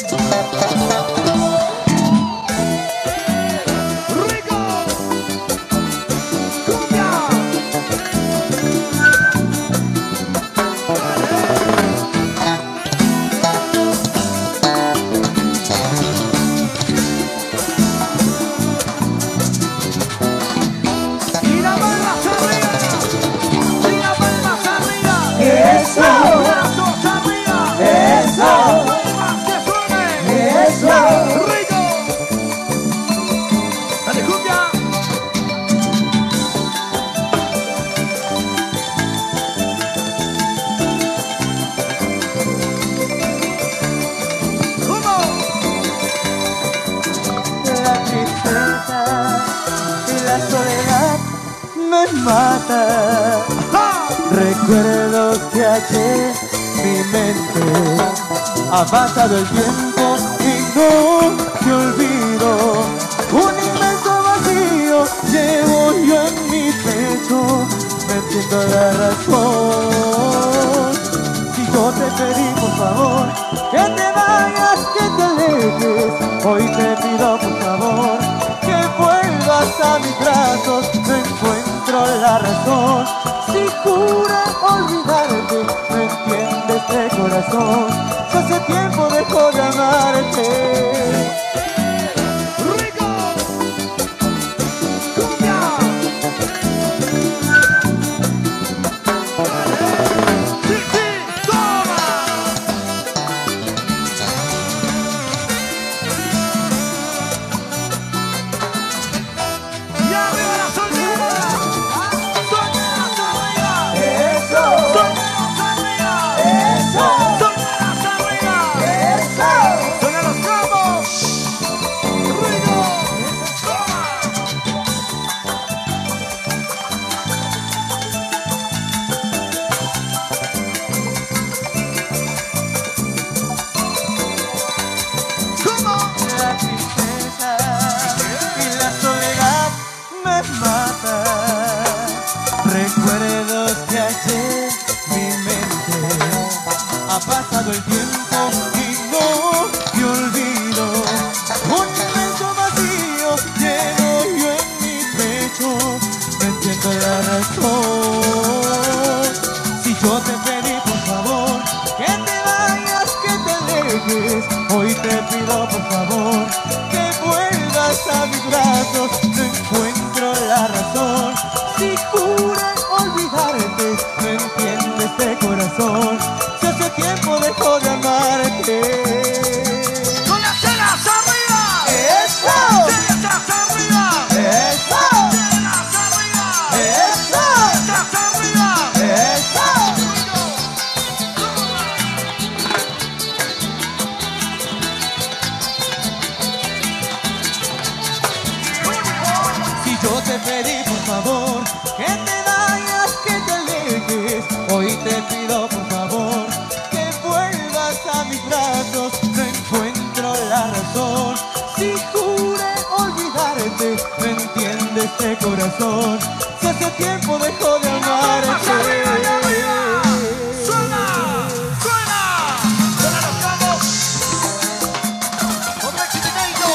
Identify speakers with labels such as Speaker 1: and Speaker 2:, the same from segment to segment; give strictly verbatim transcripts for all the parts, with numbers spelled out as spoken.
Speaker 1: mata. Recuerdos que ayer mi mente ha pasado el tiempo y no te olvido. Un inmenso vacío llevo yo en mi pecho, no entiendo la razón. Si yo te pedí por favor que te vayas, que te alejes, hoy te pido por favor que vuelvas a mis brazos. No encuentro la razón. Si juré olvidarte, no entiendes de corazón. Yo hace tiempo dejo de amarte. Recuerdos que ayer mi mente ha pasado el tiempo y no te olvido. Un inmenso vacío llevo yo en mi pecho, no entiendo la razón. Si yo te pedí por favor que te vayas, que te alejes, hoy te pido por favor que vuelvas a mis brazos. No encuentro la razón. Si juré olvidarte, no entiendes de corazón. Si hace tiempo dejó de amarte.
Speaker 2: ¡Con las cenas arriba!
Speaker 1: ¡Eso!
Speaker 2: ¡Cenas arriba!
Speaker 1: ¡Eso!
Speaker 2: ¡Cenas arriba!
Speaker 1: ¡Eso!
Speaker 2: ¡Cenas arriba!
Speaker 1: ¡Eso! Si yo te pedí por favor que te vayas, que te alejes, hoy te pido por favor que vuelvas a mis brazos. No encuentro la razón. Si juré olvidarte, no entiendes de corazón. Si hace tiempo dejó de amarte.
Speaker 2: ¡Suena! ¡Suena! ¡Suena los cabos! ¡Otro experimento!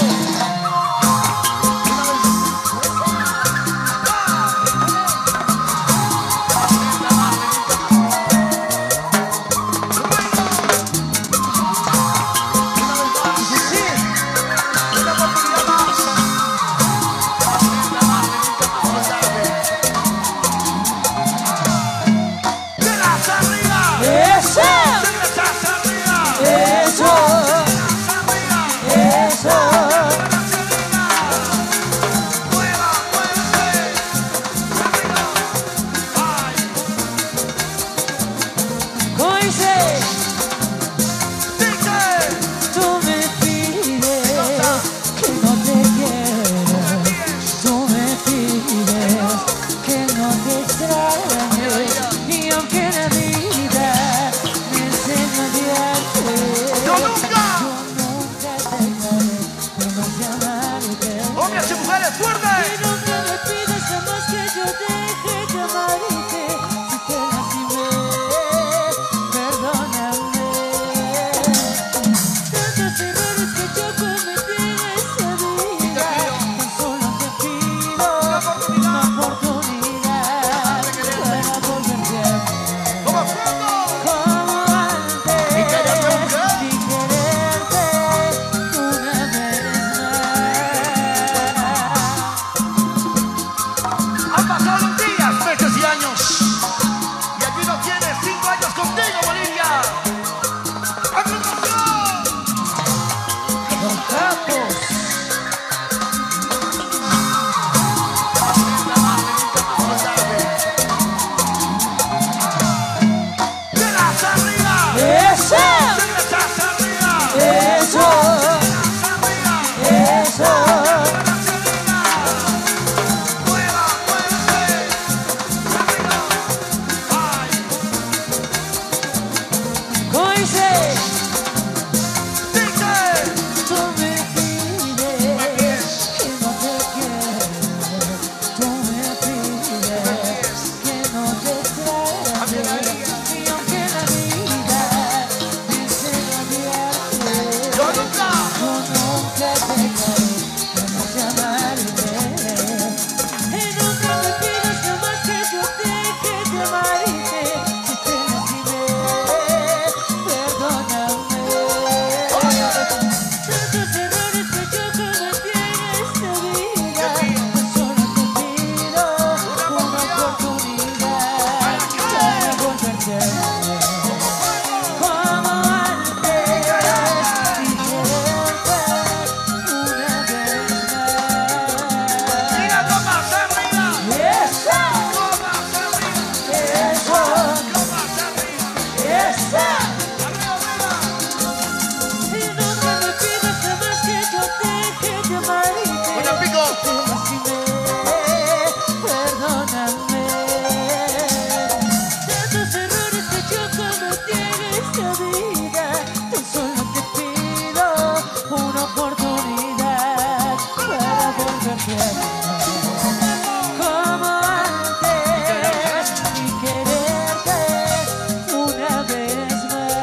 Speaker 1: vida, tan solo te pido una oportunidad para volverte a amar como antes y quererte una vez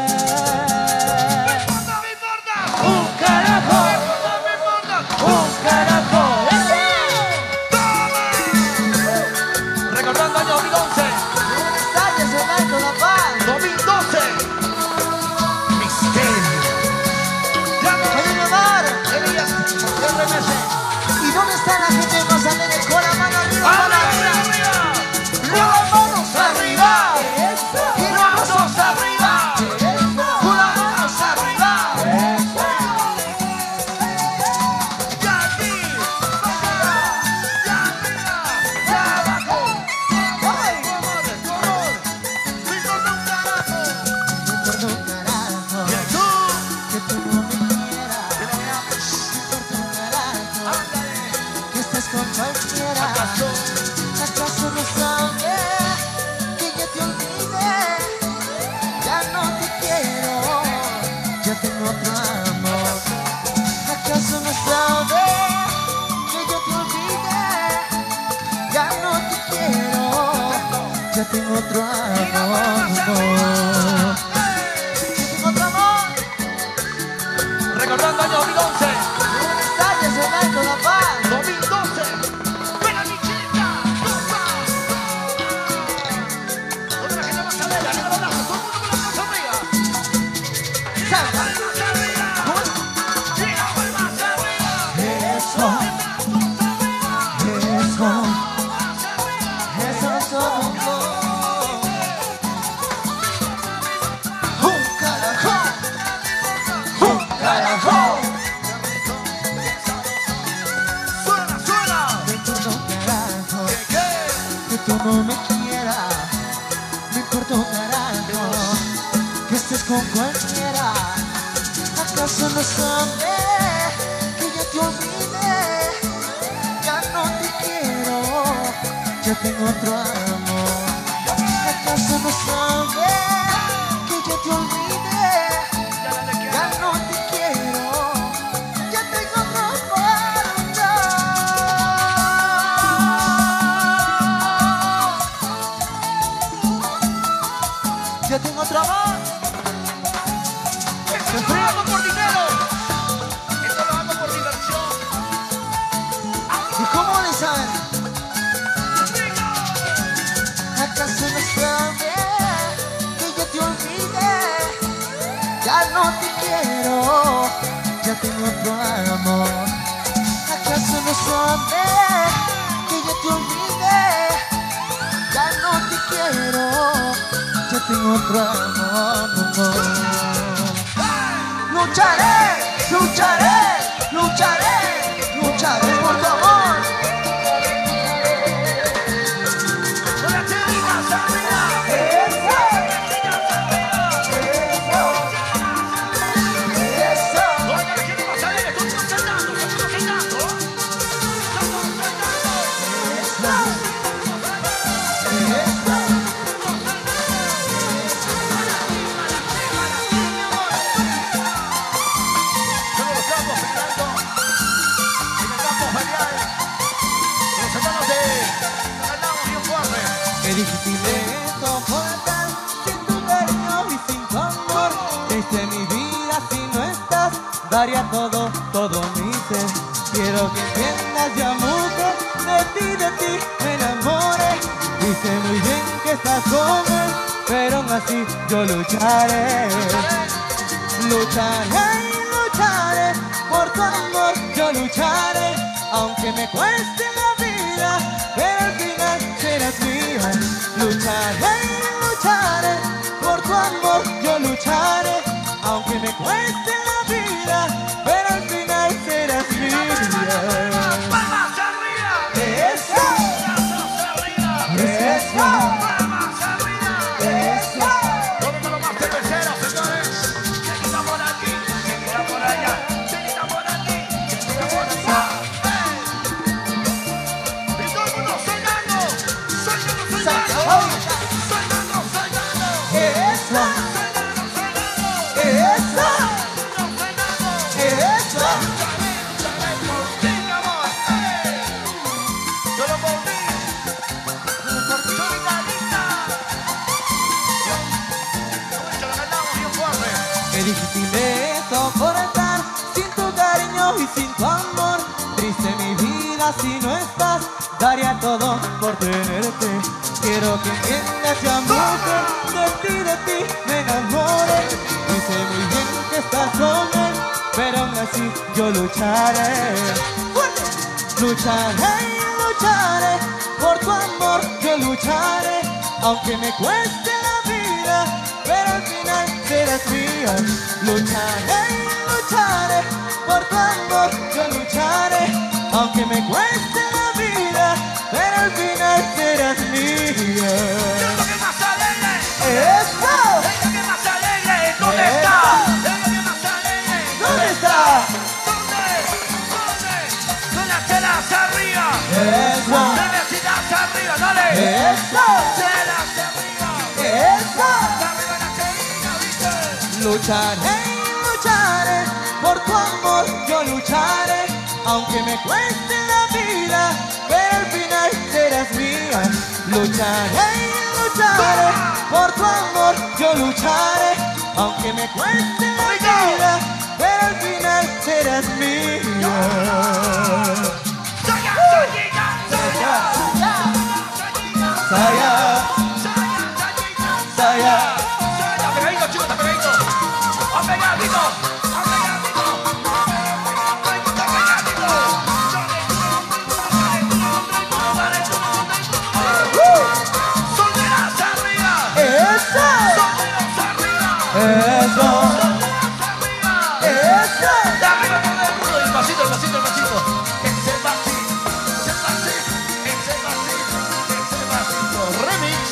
Speaker 1: más.
Speaker 2: ¡Me importa!
Speaker 1: Un carajo,
Speaker 2: ¡Me importa!
Speaker 1: un carajo.
Speaker 2: ¡Toma! Recordando año dos mil once.
Speaker 1: Estadio Sonando La Paz.
Speaker 2: dos mil doce. Misterio. Ya me
Speaker 1: Familia Mar.
Speaker 2: Elías. R M C.
Speaker 1: ¿Y dónde está la gente más alegre con la mano arriba? Con la
Speaker 2: ¡Arriba,
Speaker 1: mano
Speaker 2: arriba!
Speaker 1: las manos arriba.
Speaker 2: ¡Y las manos arriba! ¡Con las manos arriba! ¡Ya aquí! ¡Ya arriba! ¡Ya abajo! ¡Ay! ¡Color! ¡Color! ¡Me importa un carajo!
Speaker 1: Importa un carajo
Speaker 2: ¡Que tú!
Speaker 1: que tú no me quieras.
Speaker 2: ¡Que le veamos!
Speaker 1: Importa un carajo
Speaker 2: ¡Ándale!
Speaker 1: que estés con cualquiera.
Speaker 2: ¿Acaso?
Speaker 1: ¿Acaso no sabes que ya te olvidé? Ya no te quiero, ya tengo otro amor. ¿Acaso no sabes que yo te olvidé? Ya no te quiero, ya tengo otro amor. Ya tengo otro amor.
Speaker 2: Recordando año dos mil once.
Speaker 1: Estadio Sonando La Paz.
Speaker 2: dos mil doce. ¡Venga, mi chica! ¡Toma! ¿Dónde la gente más alegre? ¡Arriba los brazos! ¡Todo el mundo con las manos arriba!
Speaker 1: Salta.
Speaker 2: ¡Palmas arriba! ¡Tira palmas arriba!
Speaker 1: Eso, eso, eso es todo. Un carajo, un carajo.
Speaker 2: ¡Suena, suena!
Speaker 1: Me importa un carajo
Speaker 2: ¿Qué, qué?
Speaker 1: que tú no me quieras. Me importa un carajo que estés con cualquiera. ¿Acaso no sabes que ya te olvidé? Ya no te quiero, ya tengo otro amor. ¿Acaso no sabes que ya te olvidé?
Speaker 2: Ya no te quiero.
Speaker 1: Ya no te quiero, ya tengo otro amor. Ya tengo otro amor.
Speaker 2: Esto no lo hago por dinero. Esto lo hago por diversión.
Speaker 1: ¿Y cómo le saben? ¿Acaso no sabes que ya te olvidé? Ya no te quiero, ya tengo otro amor. ¿Acaso no sabes que ya te olvidé? Ya no te quiero, ya tengo otro amor. Lucharé, lucharé, lucharé, lucharé por tu amor.
Speaker 2: ¡Con las chicas arriba!
Speaker 1: Eso, eso.
Speaker 2: ¡Oiga, la gente más alegre! ¡Todos cantando! ¡Todos cantando! ¡Todos cantando! Todos los campos peleando en el campo ferial. Con los hermanos de Ganamos y un Fuerte.
Speaker 1: Qué difícil es soportar sin tu cariño y sin tu amor. Desde mi vida si no estás, daría todo, todo mi ser. Quiero que entiendas ya mujer, de ti, de ti me enamoré. Y sé muy bien que estás con él, pero aún así yo lucharé. Lucharé y lucharé por tu amor, yo lucharé, aunque me cueste la vida, pero al final serás mía. Lucharé y lucharé por tu amor, yo lucharé, aunque me cueste la vida, pero al final serás mía.
Speaker 2: ¡Palmas arriba!
Speaker 1: Eso,
Speaker 2: ¡Brazos arriba!
Speaker 1: eso,
Speaker 2: ¡Palmas arriba!
Speaker 1: eso.
Speaker 2: ¿Dónde están los más cerveceros, señores? Seguida por aquí, seguida por allá, seguida por aquí, seguida por allá. ¡Eh! Y todo el mundo soñando, soñando, soñando, soñando, soñando,
Speaker 1: Eso,
Speaker 2: soñando, soñando.
Speaker 1: Es difícil de soportar sin tu cariño y sin tu amor. Triste mi vida si no estás, daría todo por tenerte. Quiero que entiendas ya mujer, de ti, de ti me enamoré. Y sé muy bien que estás con él, pero aún así yo lucharé. Lucharé y lucharé por tu amor, yo lucharé. Aunque me cueste la vida, pero al final serás mía. Lucharé y lucharé por tu amor, yo lucharé. Aunque me cueste la vida, pero al final serás mía.
Speaker 2: ¿Qué es lo que más alegre?
Speaker 1: ¡Eso!
Speaker 2: ¿Qué es lo que más alegre? ¿Dónde está? ¿Qué es lo que más alegre?
Speaker 1: ¿Dónde está?
Speaker 2: ¿Dónde? ¿Dónde? Con las chelas arriba.
Speaker 1: ¡Eso!
Speaker 2: Cervecitas arriba, dale.
Speaker 1: ¡Eso!
Speaker 2: Chelas arriba.
Speaker 1: ¡Eso!
Speaker 2: Arriba la chelita, ¿viste?
Speaker 1: Lucharé y lucharé por tu amor, yo lucharé. Aunque me cueste la vida, pero al final serás mía. Lucharé y lucharé por tu amor, yo lucharé. Aunque me cueste la vida, pero al final serás mía.
Speaker 2: Saya, sayita, saya,
Speaker 1: Saya,
Speaker 2: saya, sayita,
Speaker 1: Saya,
Speaker 2: saya. Está pegadito, chicos, está pegadito. Está pegadito, está pegadito. Está pegadito. Dale, dale, dale. Solteras arriba.
Speaker 1: eso,
Speaker 2: Solteros arriba.
Speaker 1: eso,
Speaker 2: Solteras arriba.
Speaker 1: eso.
Speaker 2: De arriba todo el mundo. El pasito, el pasito, el pasito. Ese pasito, ese pasito, ese pasito, ese pasito. Remix.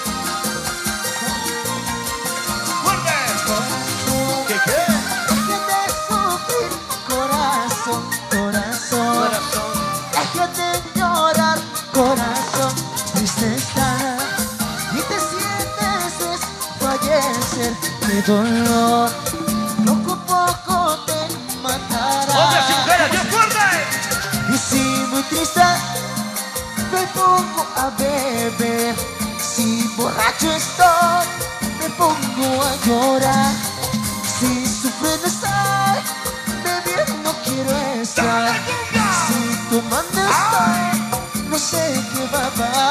Speaker 2: Fuerte. ¿Qué qué?
Speaker 1: Déjate sufrir, corazón, corazón.
Speaker 2: Corazón.
Speaker 1: Déjate llorar, corazón. Triste estar y te sientes desfallecer de dolor. Poco a poco te matará.
Speaker 2: Hombres y mujeres, bien fuerte.
Speaker 1: Y si muy triste me pongo a beber, si borracho estoy me pongo a llorar, si sufriendo estoy bebiendo quiero estar, si tomando estoy no sé qué va a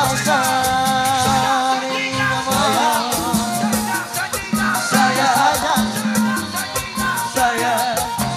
Speaker 1: pasar. Saya, saya, saya.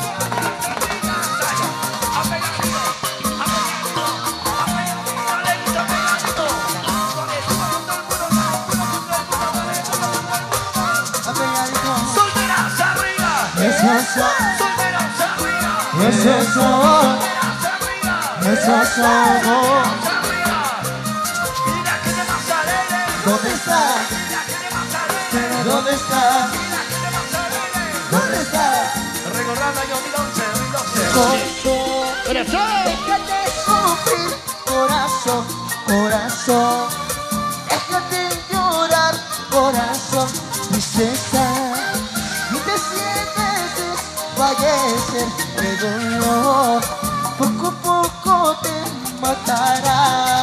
Speaker 2: Solteras arriba.
Speaker 1: Eso soy,
Speaker 2: Solteros arriba.
Speaker 1: eso soy,
Speaker 2: Solteras arriba.
Speaker 1: eso somos.
Speaker 2: Arriba. Mira que te más alegre.
Speaker 1: ¿Dónde está?
Speaker 2: Mira que te más alegre.
Speaker 1: Pero ¿dónde está?
Speaker 2: Mira que te más alegre.
Speaker 1: ¿Dónde está?
Speaker 2: Recordando año dos mil once, dos mil doce.
Speaker 1: Corazón, déjate sufrir, corazón, corazón. Déjate llorar, corazón, tristeza. Y te sientes desfallecer de dolor. Poco a poco te matará.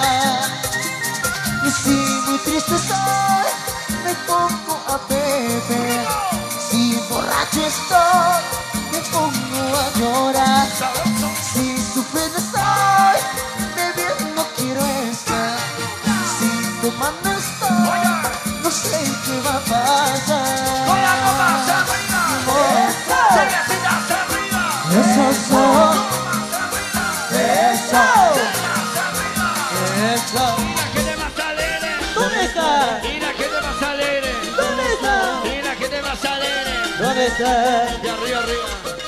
Speaker 1: Y si muy triste estoy, me pongo a beber. Si borracho estoy, me pongo a llorar. Si sufriendo estoy, bebiendo quiero estar. Si tomando estoy, no sé qué va a pasar.
Speaker 2: Con las copas arriba. Cervecitas arriba.
Speaker 1: Eso soy, eso, eso.
Speaker 2: Mira que te más alegre.
Speaker 1: ¿Dónde está?
Speaker 2: Mira que te más alegre.
Speaker 1: ¿Dónde está?
Speaker 2: Mira que te más alegre.
Speaker 1: ¿Dónde está?
Speaker 2: De arriba arriba.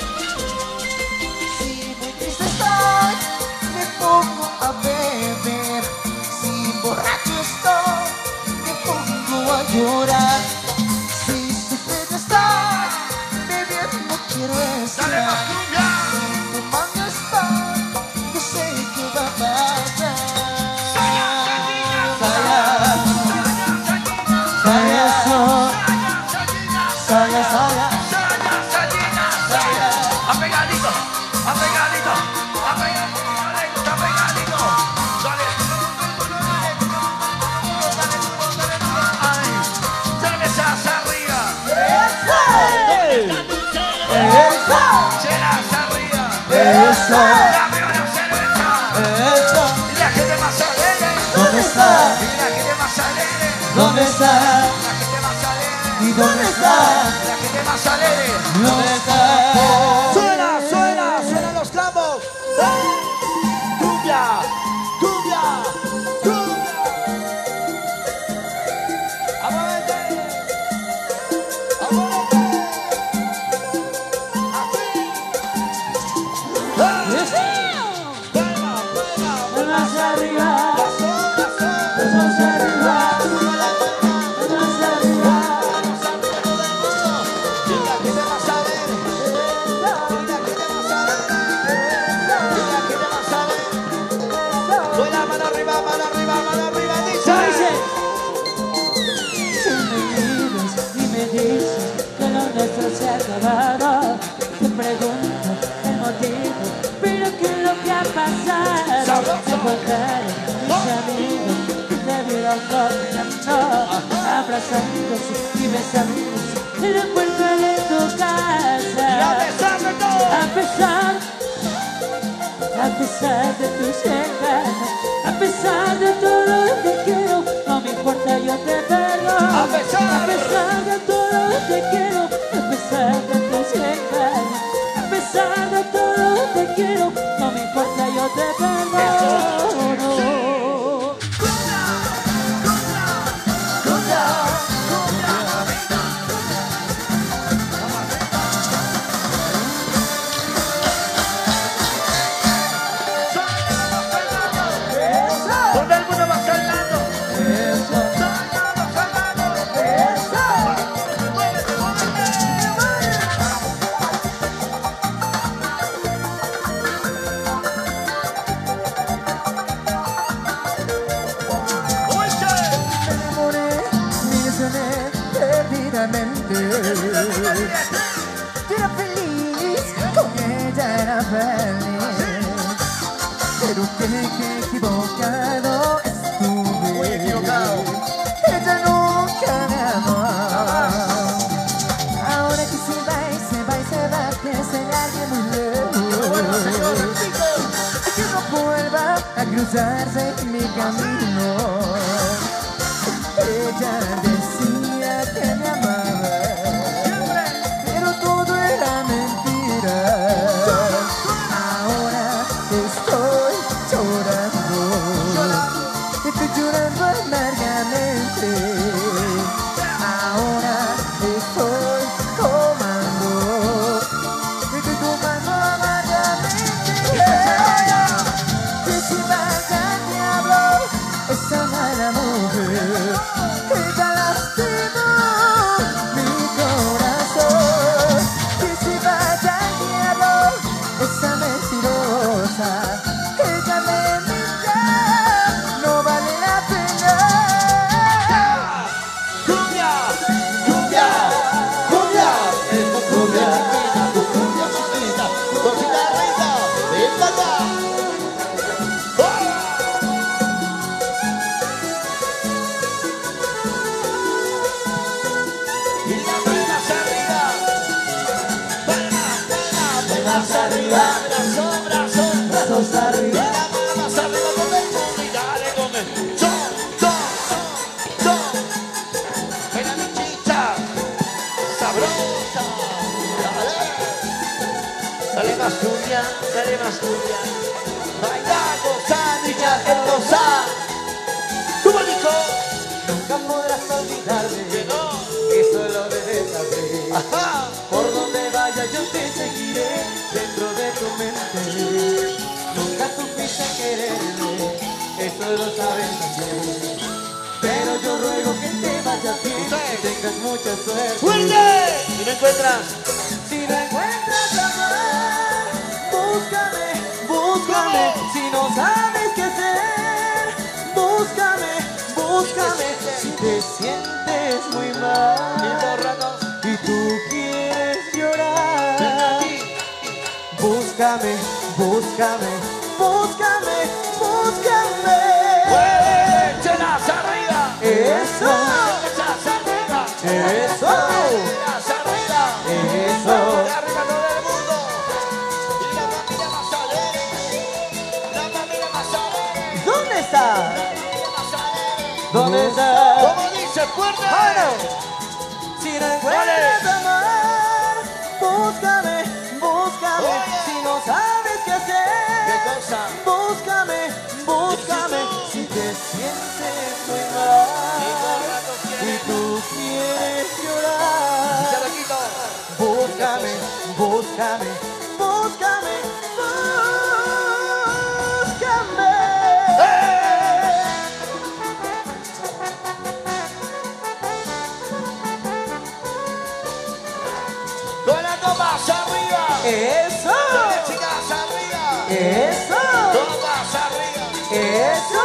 Speaker 1: Si muy triste estoy, me pongo a beber. Si borracho estoy, me pongo a llorar. Si sufriendo estoy, bebiendo quiero
Speaker 2: Dale
Speaker 1: estar.
Speaker 2: más cumbia.
Speaker 1: Si tomando estoy, no sé qué va a pasar.
Speaker 2: Saya,
Speaker 1: Saya, saya, soy, saya, saya.
Speaker 2: Apegadito, apegadito, apegadito, apegadito. Dale, dale, dale, ay, cervezas arriba.
Speaker 1: ¡Eso! Eso.
Speaker 2: Dame una cerveza.
Speaker 1: Eso.
Speaker 2: Y la gente más alegre.
Speaker 1: ¿Dónde está?
Speaker 2: Y la gente más alegre.
Speaker 1: ¿Dónde está?
Speaker 2: La gente más alegre.
Speaker 1: ¿Y dónde está?
Speaker 2: La gente más alegre.
Speaker 1: ¿Dónde está?
Speaker 2: Suena, suena, suenan los tambos. Cumbia, cumbia, cumbia. Amárate, amárate. Así. Palma, palma,
Speaker 1: Palmas arriba.
Speaker 2: las olas,
Speaker 1: Palmas arriba. Palmas arriba.
Speaker 2: y la gente más alegre. Y la gente más alegre. Y la gente más alegre. Con la mano arriba, mano arriba, mano arriba, dice.
Speaker 1: Si me miras y me dices que lo nuestro se ha acabado, te pregunto el motivo, pero ¿qué es lo que ha pasado?
Speaker 2: Sabroso.
Speaker 1: Me encontraron mis amigos que te vieron caminando, abrazándose y besándose en la puerta de tu
Speaker 2: Y a
Speaker 1: casa.
Speaker 2: pesar de todo,
Speaker 1: A pesar, a pesar de tu llegada, a pesar de todo lo que quiero, no me importa, yo te perdono.
Speaker 2: A pesar.
Speaker 1: a pesar de todo lo que quiero, a pesar de tu llegada, a pesar de todo lo que quiero, no me importa, yo te perdono.
Speaker 2: todo el mundo va bailando. Bailando, bailando. Muévete, muévete. Oye.
Speaker 1: Me enamoré, me ilusioné perdidamente. Yo era feliz, con ella era feliz. Pero que, que equivocado estuve.
Speaker 2: Muy equivocado.
Speaker 1: Ella nunca me amó. Ahora que se va y se va y se va, piensa en alguien muy
Speaker 2: Bueno, señor,
Speaker 1: lejos.
Speaker 2: repito.
Speaker 1: Y que no vuelva a cruzarse en mi camino. Ella decía que me amaba, pero todo era mentira. Ahora estoy llorando, estoy llorando amargamente. Ahora estoy tomando, estoy tomando amargamente. Que se vaya al diablo esa mala mujer, ella lastimó mi corazón. Que se vaya al diablo esa mentirosa, ella me mintió, no vale la pena.
Speaker 2: Cumbia, cumbia, cumbia. Es tu cumbia chiquita, tu cumbia chiquita, cosita rica, ven para acá. Y la palmas arriba, palmas, palmas, palmas arriba, brazos, brazos,
Speaker 1: Brazos
Speaker 2: y
Speaker 1: arriba.
Speaker 2: la palmas arriba con el cumbia, dale con el son, son, son. Ven a mi chicha, sabrosa, dale. Dale más cumbia, dale más cumbia. Baila, gozar, niña, el gozar. ¿Cómo dijo?
Speaker 1: Nunca podrás olvidarme,
Speaker 2: Que no.
Speaker 1: eso lo debes saber.
Speaker 2: Ajá.
Speaker 1: Por donde vaya yo te seguiré dentro de tu mente. Nunca supiste quererme, eso lo sabes también. Pero yo ruego que te vaya bien,
Speaker 2: Usted.
Speaker 1: que tengas mucha suerte.
Speaker 2: ¡Fuerte! ¿Y no encuentras?
Speaker 1: Si no encuentras amor, búscame, búscame. Si no sabes qué hacer, búscame, búscame. Si te sientes muy
Speaker 2: Mil
Speaker 1: mal
Speaker 2: borrados.
Speaker 1: y tú quieres
Speaker 2: Ven
Speaker 1: llorar,
Speaker 2: aquí.
Speaker 1: búscame, búscame, búscame, búscame.
Speaker 2: ¡Échelas arriba!
Speaker 1: Eso,
Speaker 2: ¡Échelas arriba!
Speaker 1: eso,
Speaker 2: ¡Échelas arriba!
Speaker 1: eso.
Speaker 2: ¡Arriba todo el mundo! ¡Y la familia más alegre! fuerte.
Speaker 1: Si no encuentras amar, búscame, búscame.
Speaker 2: Oye.
Speaker 1: Si no sabes qué hacer,
Speaker 2: ¿Qué cosa?
Speaker 1: búscame, búscame. Si te sientes muy mal y tú quieres llorar,
Speaker 2: Se lo quito.
Speaker 1: búscame, búscame, búscame, búscame.
Speaker 2: Con las tomas arriba.
Speaker 1: Eso,
Speaker 2: Con las chicas arriba.
Speaker 1: eso,
Speaker 2: Tomas arriba.
Speaker 1: eso.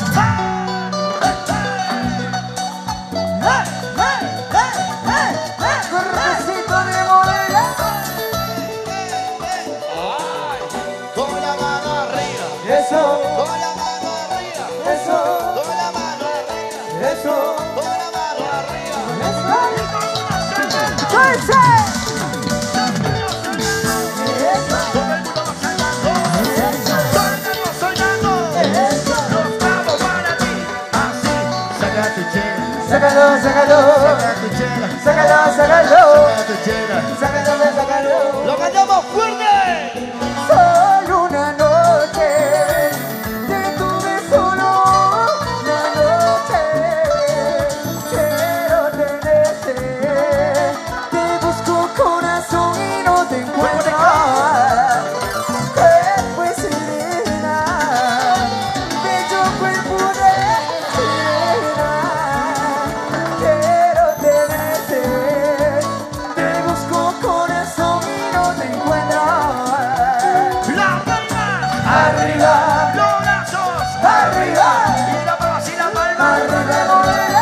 Speaker 1: Correcito de morena.
Speaker 2: Ay, con la mano arriba.
Speaker 1: Eso,
Speaker 2: Con la mano arriba.
Speaker 1: eso,
Speaker 2: Con la mano arriba.
Speaker 1: eso,
Speaker 2: Con la mano arriba.
Speaker 1: eso. ¡Suelce! Eso,
Speaker 2: Todo el mundo bailando. Soñando, soñando.
Speaker 1: eso.
Speaker 2: Los vamos para ti. Así. Saca tu chela.
Speaker 1: Sácalo, sácalo,
Speaker 2: Saca tu chela.
Speaker 1: sácalo, sácalo,
Speaker 2: Saca tu chela.
Speaker 1: sácalo, sácalo.
Speaker 2: Lo cantamos fuerte.
Speaker 1: Solo una noche te tuve solo una noche. Quiero tenerte, te busco corazón y no te encuentro. Cuerpo y sirena, bello cuerpo de sirena. Quiero tenerte, te busco corazón y no te encuentro.
Speaker 2: La palma.
Speaker 1: Arriba,
Speaker 2: Los brazos.
Speaker 1: arriba,
Speaker 2: Y la palma, así la palma.
Speaker 1: arriba, morena.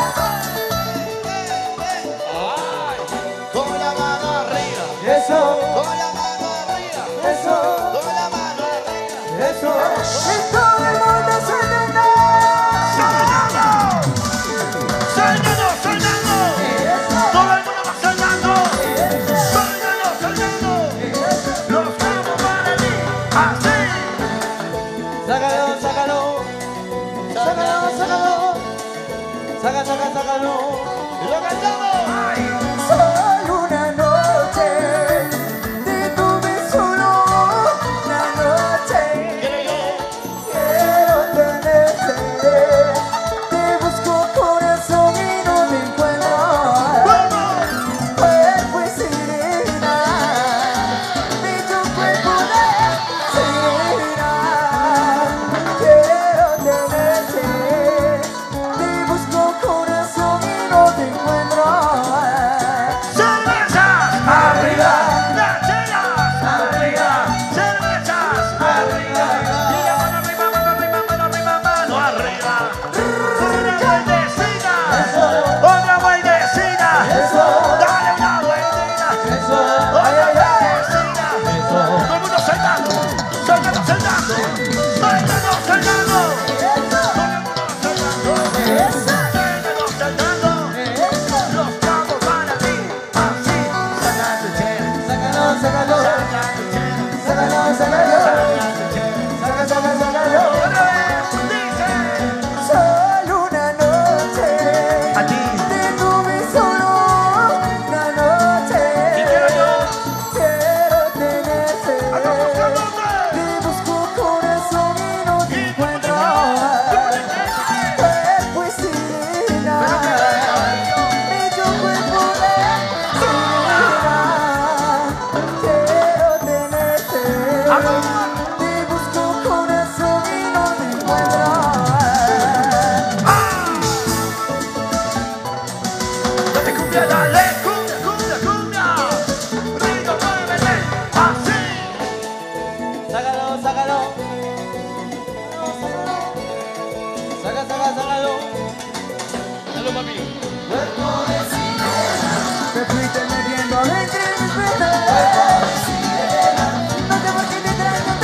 Speaker 2: Ay, con la mano arriba.
Speaker 1: Eso,
Speaker 2: Con la mano arriba.
Speaker 1: eso,
Speaker 2: Con la mano arriba.
Speaker 1: eso. Y todo el mundo suena.
Speaker 2: ¡Soñando! ¡Soñando, soñando! Todo el mundo va soñando. Soñando, soñando. Los vamos para ti. Así.
Speaker 1: Sácalo, sácalo, sácalo, sácalo. Saca, saca, sácalo.
Speaker 2: Lo cantamos.
Speaker 1: Solo una noche te tuve solo una noche.
Speaker 2: Quiero yo.
Speaker 1: Quiero tenerte, te busco corazón y no te encuentro. Cuerpo y sirena, bello cuerpo de sirena. Quiero tenerte, te busco corazón y no te encuentro.
Speaker 2: ¡Cervezas!
Speaker 1: Arriba,
Speaker 2: ¡Lancheras!
Speaker 1: arriba,
Speaker 2: ¡Cervezas!
Speaker 1: arriba.
Speaker 2: Y la mano arriba, mano arriba, mano arriba, mano arriba. Una vueltecita. Otra vueltecita.
Speaker 1: Eso.
Speaker 2: Dale una vueltecita.
Speaker 1: Eso,
Speaker 2: Otra
Speaker 1: ay, ay, ay.
Speaker 2: vueltecita.
Speaker 1: Eso.
Speaker 2: Todo el mundo saltando. Saltando, saltando. Saltando, saltando. Todo el mundo saltando. Saltando, saltando. Los vamos para ti. Así. Saca tu chela.
Speaker 1: Sácalo, sácalo,
Speaker 2: Saca tu chela.
Speaker 1: sácalo, sácalo.
Speaker 2: Saca tu chela.
Speaker 1: Saca, saca, sácalo.
Speaker 2: Otra vez. Dice.
Speaker 1: Solo una noche
Speaker 2: A ti.
Speaker 1: te tuve solo una noche.
Speaker 2: Y quiero yo.
Speaker 1: Quiero tenerte,
Speaker 2: ¡Anda buscándote!
Speaker 1: te busco corazón y no te encuentro. Cuerpo y sirena, bello cuerpo de sirena. Quiero tenerte, te busco corazón y no te encuentro.
Speaker 2: Dale cumbia, dale cumbia, cumbia, cumbia. Ritmo, muévete. Así.
Speaker 1: Sácalo, sácalo. Saca, saca, sácalo.
Speaker 2: Dale, mami.
Speaker 1: Cuerpo de sirena, te fuiste metiendo entre mis venas. No sé por qué te traigo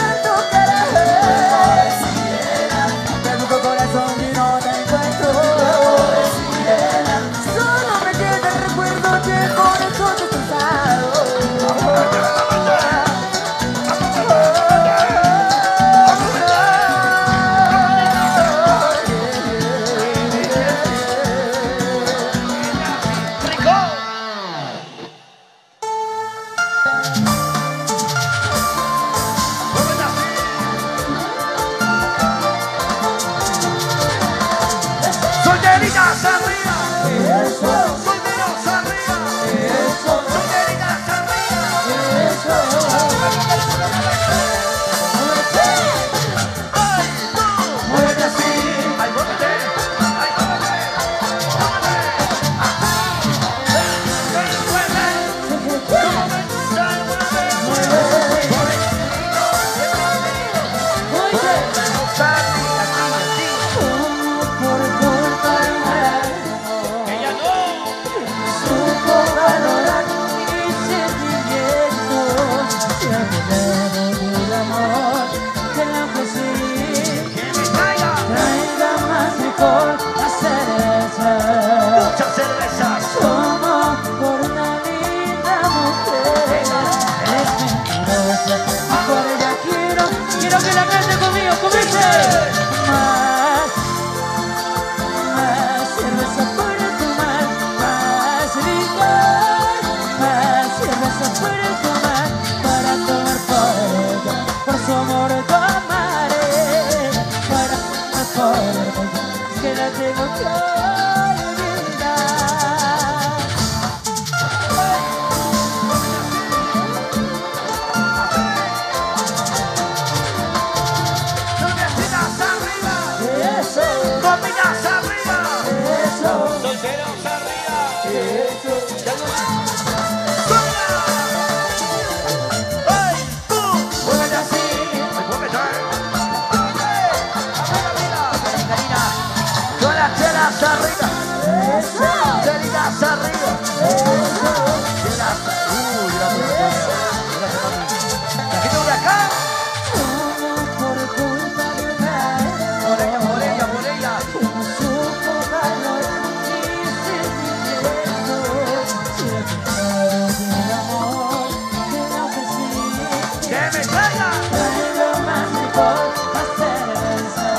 Speaker 2: que me traiga.
Speaker 1: Traigo más licor, más cerveza.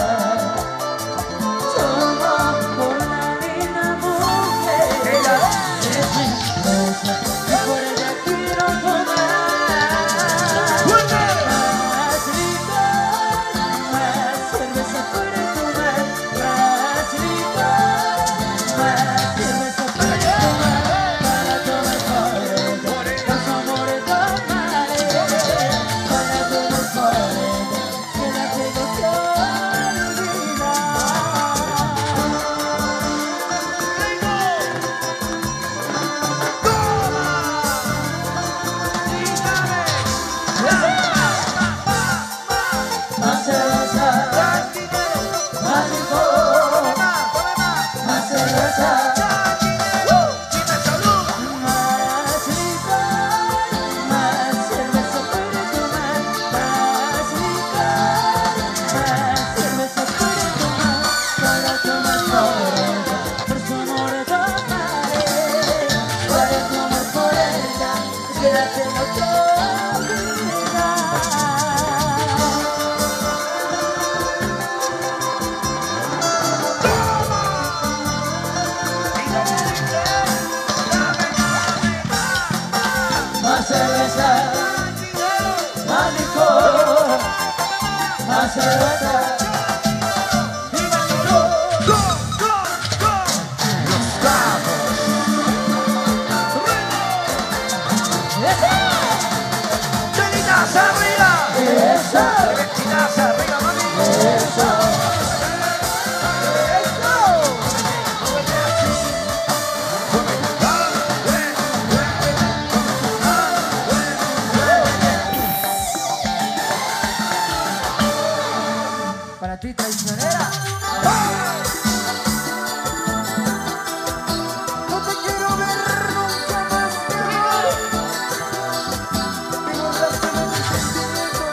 Speaker 1: Todo por una linda mujer.
Speaker 2: Ella
Speaker 1: Es mi esposa y por ella quiero tomar.
Speaker 2: fuerte.
Speaker 1: Más licor, más cerveza para tomar. Más licor, más cerveza para tomar. Para tomar por ella, con su amor tomaré. Para tomar por ella, que la tengo que olvidar. Más cerveza, más licor, más cerveza. Más licor, más cerveza para tomar. Más licor, más cerveza para tomar. Para tomar por ella, por su amor tomaré. Para tomar por ella, es que la tengo que olvidar. Más cerveza, más licor, más cerveza.
Speaker 2: Chelitas arriba.
Speaker 1: Eso,
Speaker 2: Chelitas arriba, mami.
Speaker 1: eso. Para ti, traicionera. No te quiero ver nunca más, mi amor. Me borraste de mis sentimientos.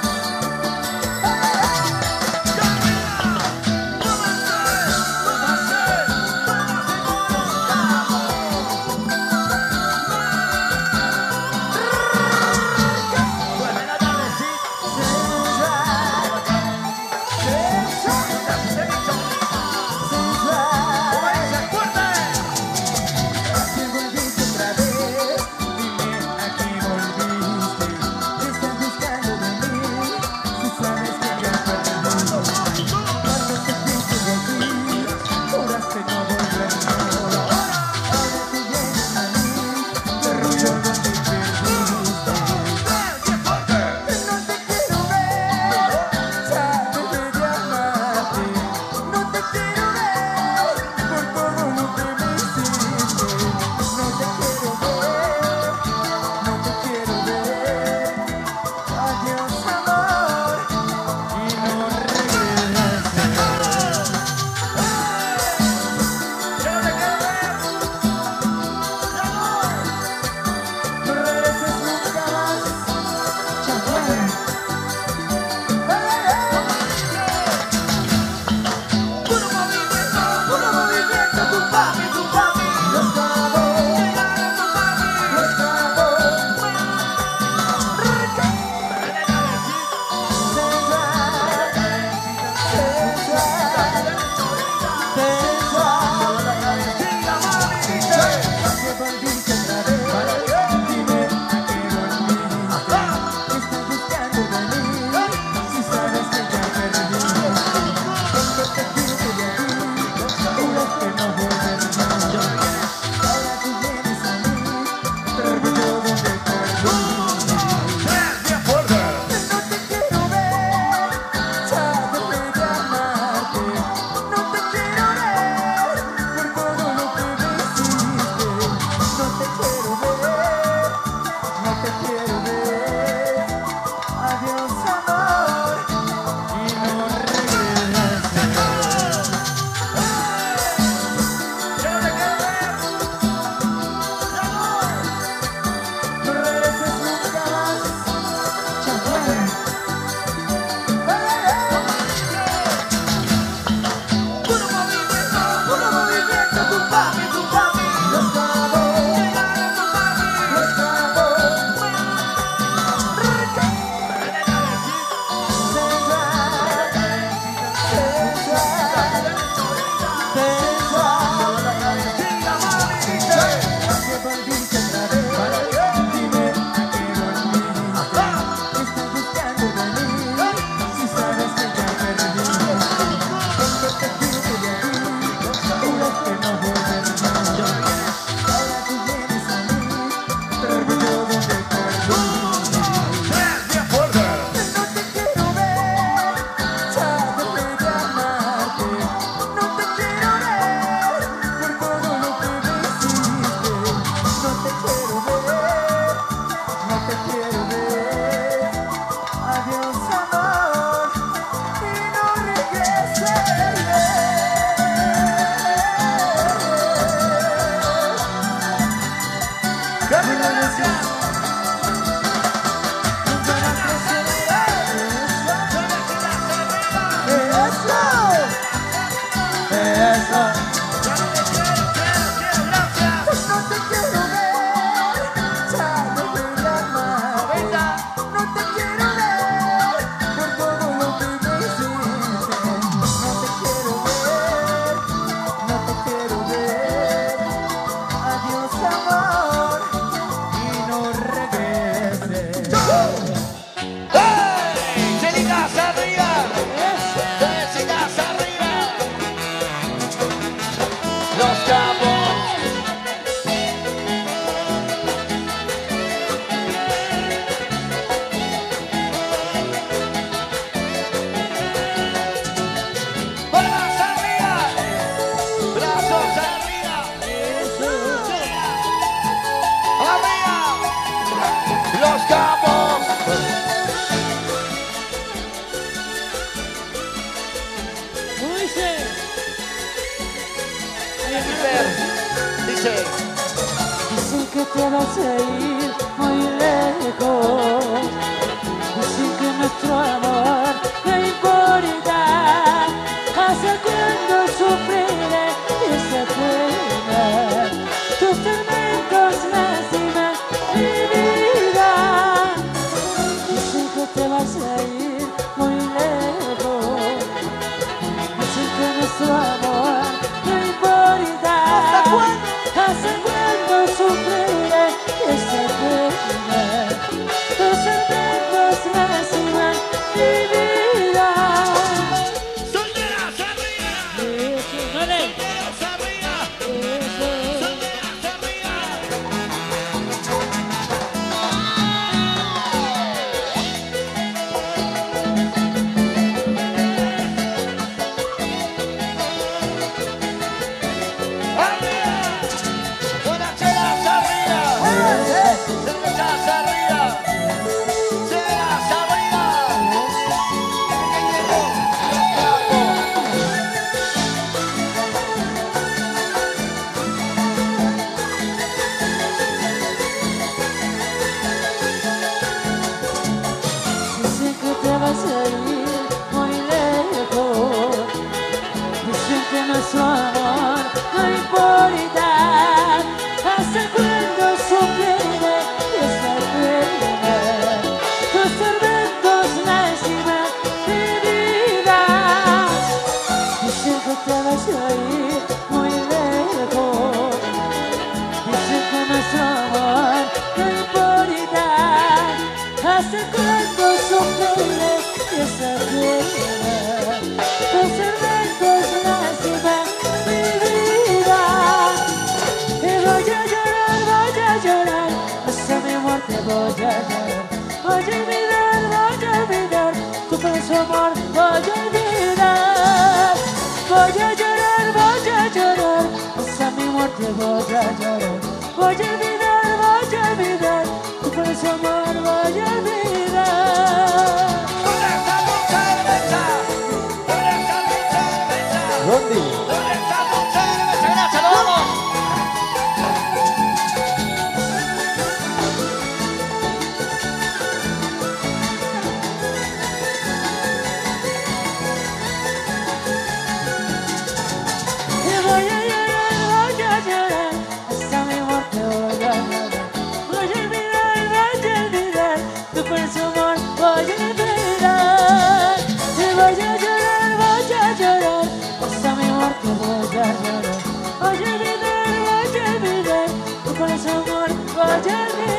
Speaker 1: te vas a ir muy lejos. Dicen que nuestro amor no importa. ¿Hasta cuándo sufriré esa pena? Tus tormentos lastiman mi vida. Dicen que te vas a ir muy lejos. Dicen que nuestro amor no importa. ¿Hasta cuándo? ¿Hasta cuándo sufriré esa pena? Tus tormentos lastiman mi vida.
Speaker 2: Solteras arriba. Solteros arriba. Solteras arriba. Arriba. Borracheras arriba. Cervezas arriba. Ceras arriba.
Speaker 1: Dicen que te vas a ir muy lejos. Dicen que nuestro amor no importa. ¿Hasta cuándo sufriré esa pena? Tus tormentos lastiman mi vida. Dicen que te vas a ir muy lejos. Dicen que nuestro amor no importa. ¿Hasta cuándo sufriré esa pena? Tus tormentos lastiman mi vida. Y voy a llorar, voy a llorar, hasta mi muerte voy a llorar. Voy a olvidar, voy a olvidar, tu falso amor voy a olvidar. Voy a llorar, voy a llorar, hasta mi muerte voy a llorar. Voy a olvidar, voy a olvidar, tu falso amor voy a olvidar.
Speaker 2: ¿Dónde está tu cerveza? ¿Dónde está tu cerveza?
Speaker 1: ¿Dónde?
Speaker 2: ¿Dónde está tu cerveza? Gracias, nos vamos.
Speaker 1: Y voy a llorar, voy a llorar, hasta mi muerte voy a llorar. Voy a olvidar, voy a olvidar, tu falso amor voy a olvidar. Y voy a llorar, voy a llorar, hasta mi muerte voy a llorar. Voy a olvidar, voy a olvidar, tu falso amor voy a olvidar.